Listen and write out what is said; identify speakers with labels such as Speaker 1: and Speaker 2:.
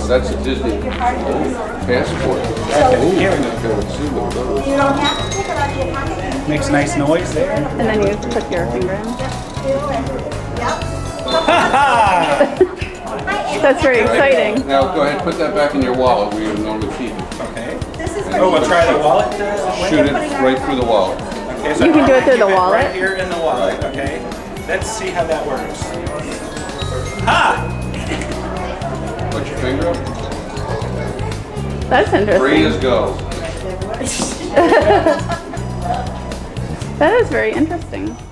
Speaker 1: That's a Disney passport.
Speaker 2: Here we go.
Speaker 3: You don't have to take it out of your pocket.
Speaker 2: Makes nice noise there.
Speaker 4: And then you put your finger in. That's very exciting.
Speaker 1: Now go ahead, put that back in your wallet where you normally keep it.
Speaker 2: Okay.
Speaker 3: This is
Speaker 2: Oh, we'll try the wallet.
Speaker 1: Shoot it right through the wallet.
Speaker 2: Okay, so
Speaker 4: You can do it through the
Speaker 2: keep
Speaker 4: wallet?
Speaker 2: Right here in the wallet. Okay. Let's see how that works. Ha!
Speaker 1: Put your finger up.
Speaker 4: That's
Speaker 1: 3
Speaker 4: interesting.
Speaker 1: is go.
Speaker 4: That is very interesting.